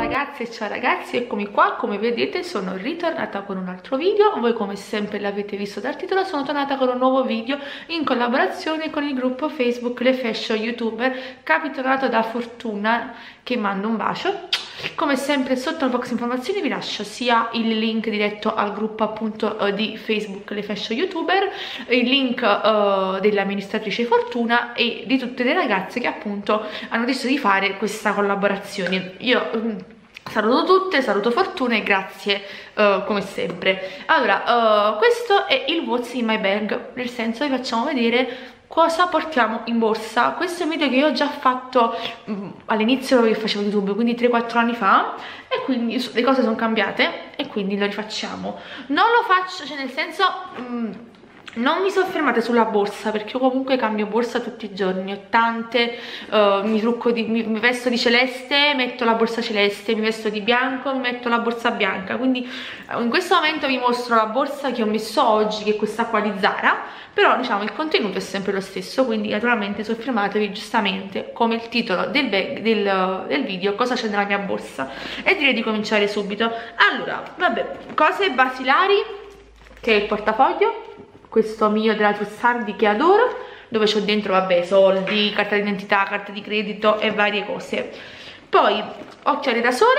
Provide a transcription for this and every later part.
ragazze e ciao ragazzi, eccomi qua. Come vedete sono ritornata con un altro video. Voi come sempre l'avete visto dal titolo, sono tornata con un nuovo video in collaborazione con il gruppo Facebook Le Fashion Youtuber, capitolato da Fortuna, che mando un bacio. Come sempre sotto al box informazioni vi lascio sia il link diretto al gruppo appunto di Facebook Le Fashion Youtuber, il link dell'amministratrice Fortuna e di tutte le ragazze che appunto hanno deciso di fare questa collaborazione. Io saluto tutte, saluto Fortuna e grazie come sempre. Allora, questo è il What's in my bag, nel senso vi facciamo vedere cosa portiamo in borsa. Questo è un video che io ho già fatto all'inizio che facevo YouTube, quindi 3-4 anni fa, e quindi le cose sono cambiate e quindi lo rifacciamo. Non lo faccio, cioè nel senso non mi soffermate sulla borsa, perché io comunque cambio borsa tutti i giorni, ho tante, mi trucco mi vesto di celeste, metto la borsa celeste, mi vesto di bianco, mi metto la borsa bianca. Quindi in questo momento vi mostro la borsa che ho messo oggi, che è questa qua di Zara, però diciamo il contenuto è sempre lo stesso, quindi naturalmente soffermatevi giustamente come il titolo del video, cosa c'è nella mia borsa, e direi di cominciare subito. Allora, vabbè, cose basilari, che è il portafoglio, questo mio della Trussardi che adoro, dove c'ho dentro, vabbè, soldi, carta d'identità, carta di credito e varie cose. Poi occhiali da sole,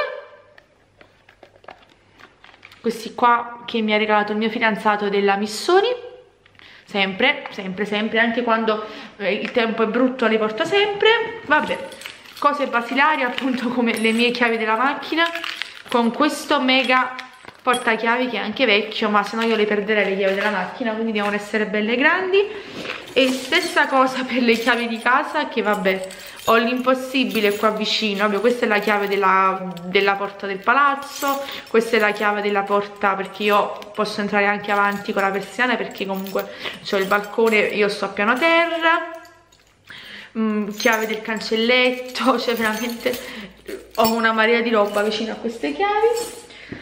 questi qua che mi ha regalato il mio fidanzato della Missoni, sempre, anche quando il tempo è brutto li porto sempre. Vabbè, cose basilari appunto come le mie chiavi della macchina, con questo mega portachiavi che è anche vecchio, ma se no io le perderei le chiavi della macchina, quindi devono essere belle grandi. E stessa cosa per le chiavi di casa, che vabbè, ho l'impossibile qua vicino. Vabbè, questa è la chiave della porta del palazzo, questa è la chiave della porta, perché io posso entrare anche avanti con la persiana, perché comunque c'ho il balcone, io sto a piano terra. Chiave del cancelletto, cioè veramente ho una marea di roba vicino a queste chiavi.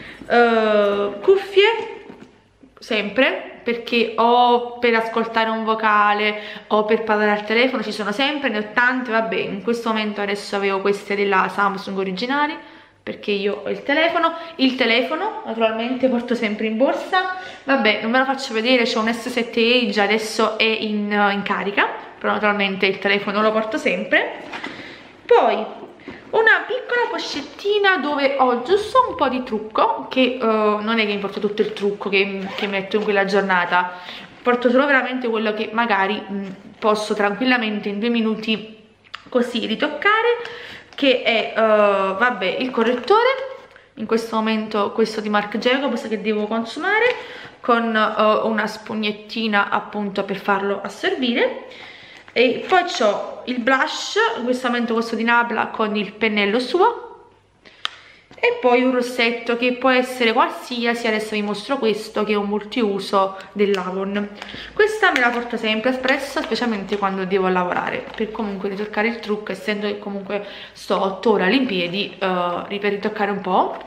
Cuffie sempre, perché o per ascoltare un vocale o per parlare al telefono ci sono sempre, ne ho tante. Vabbè, in questo momento adesso avevo queste della Samsung originali, perché io ho il telefono naturalmente porto sempre in borsa. Vabbè, non ve lo faccio vedere, c'ho un S7 Edge, adesso è in carica, però naturalmente il telefono lo porto sempre. Poi una piccola pochettina dove ho giusto un po' di trucco, che non è che mi porto tutto il trucco che metto in quella giornata, porto solo veramente quello che magari posso tranquillamente in 2 minuti così ritoccare, che è vabbè, il correttore, in questo momento questo di Marc Jacobs che devo consumare, con una spugnettina appunto per farlo assorbire. E poi ho il blush, in questo momento questo di Nabla con il pennello suo, e poi un rossetto che può essere qualsiasi. Adesso vi mostro questo che è un multiuso dell'Avon. Questa me la porto sempre espressa, specialmente quando devo lavorare, per comunque ritoccare il trucco, essendo che comunque sto 8 ore all'impiedi, per ritoccare un po'.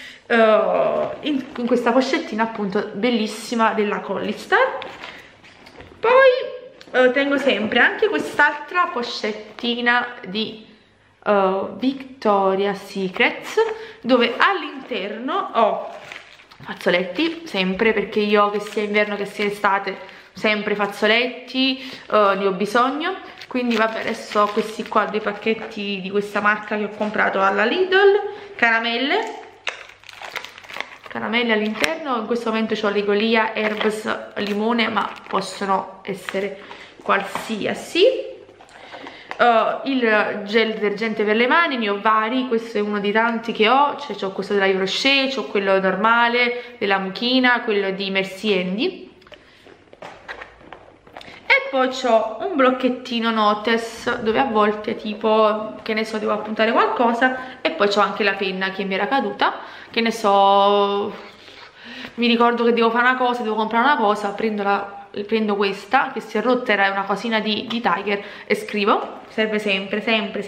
In questa pochettina appunto bellissima della Collistar. Poi tengo sempre anche quest'altra pochettina di Victoria's Secret, dove all'interno ho fazzoletti, sempre, perché io, che sia inverno che sia estate, sempre fazzoletti, ne ho bisogno. Quindi vabbè, adesso ho questi qua, 2 pacchetti di questa marca che ho comprato alla Lidl, caramelle all'interno. In questo momento ho Legolia, Herbs, limone, ma possono essere qualsiasi. Il gel detergente per le mani, ne ho vari, questo è uno di tanti che ho, cioè ho questo della Yves Rocher, ho quello normale della Muchina, quello di Merci Handy, e poi ho un blocchettino notes dove a volte, tipo, che ne so, devo appuntare qualcosa. E poi ho anche la penna che mi era caduta, che ne so, mi ricordo che devo fare una cosa, devo comprare una cosa, prendo questa che si è rotta, era una cosina di Tiger, e scrivo, serve sempre.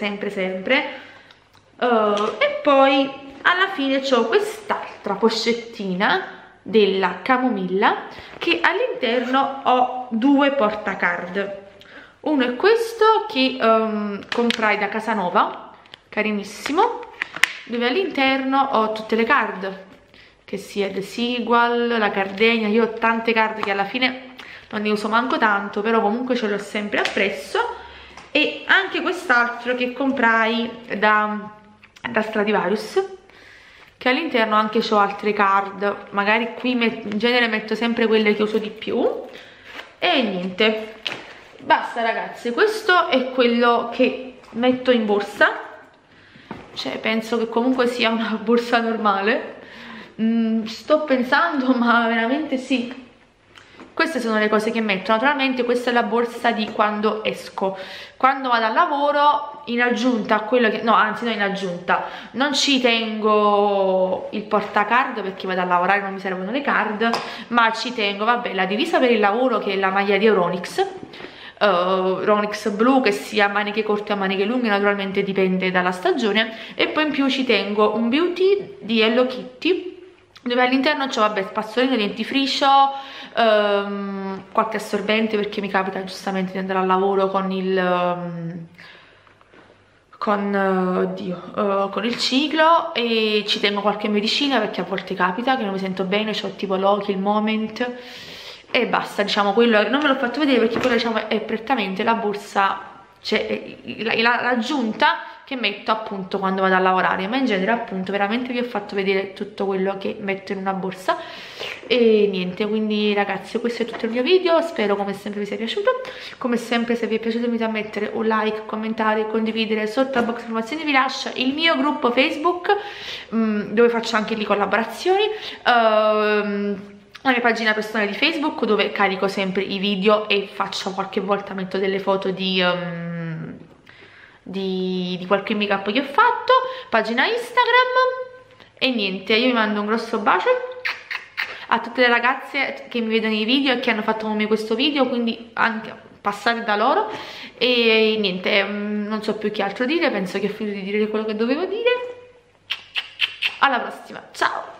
E poi alla fine ho quest'altra pochettina della Camomilla, che all'interno ho 2 portacard. Uno è questo che comprai da Casanova, carinissimo, dove all'interno ho tutte le card, che sia il Sigual, la Gardenia. Io ho tante card che alla fine non ne uso manco tanto, però comunque ce l'ho sempre appresso. E anche quest'altro che comprai da Stradivarius, che all'interno anche ho altre card, magari qui in genere metto sempre quelle che uso di più. E niente, basta ragazzi, questo è quello che metto in borsa, cioè penso che comunque sia una borsa normale. Sto pensando, ma veramente sì, queste sono le cose che metto. Naturalmente questa è la borsa di quando esco, quando vado al lavoro. In aggiunta a quello che, no, anzi no, in aggiunta non ci tengo il portacard perché vado a lavorare, non mi servono le card, ma ci tengo, vabbè, la divisa per il lavoro, che è la maglia di Euronics, Ronix blu, che sia a maniche corte o a maniche lunghe, naturalmente dipende dalla stagione. E poi in più ci tengo un beauty di Hello Kitty, dove all'interno c'ho, vabbè, spazzolino, dentifricio, qualche assorbente perché mi capita giustamente di andare al lavoro con il con il ciclo, e ci tengo qualche medicina perché a volte capita che non mi sento bene, c'ho tipo Loki, il Moment, e basta. Diciamo, quello non ve l'ho fatto vedere perché quella, diciamo, è prettamente la borsa, cioè l'aggiunta che metto appunto quando vado a lavorare, ma in genere appunto veramente vi ho fatto vedere tutto quello che metto in una borsa. E niente, quindi ragazzi, questo è tutto il mio video, spero come sempre vi sia piaciuto. Come sempre, se vi è piaciuto, invito a mettere un like, commentare, condividere. Sotto al box informazioni vi lascio il mio gruppo Facebook, dove faccio anche le collaborazioni, la mia pagina personale di Facebook, dove carico sempre i video e faccio, qualche volta metto delle foto di qualche make up che ho fatto, pagina Instagram. E niente, io vi mando un grosso bacio a tutte le ragazze che mi vedono i video e che hanno fatto con me questo video, quindi anche passate da loro. E niente, non so più che altro dire, penso che ho finito di dire quello che dovevo dire. Alla prossima, ciao!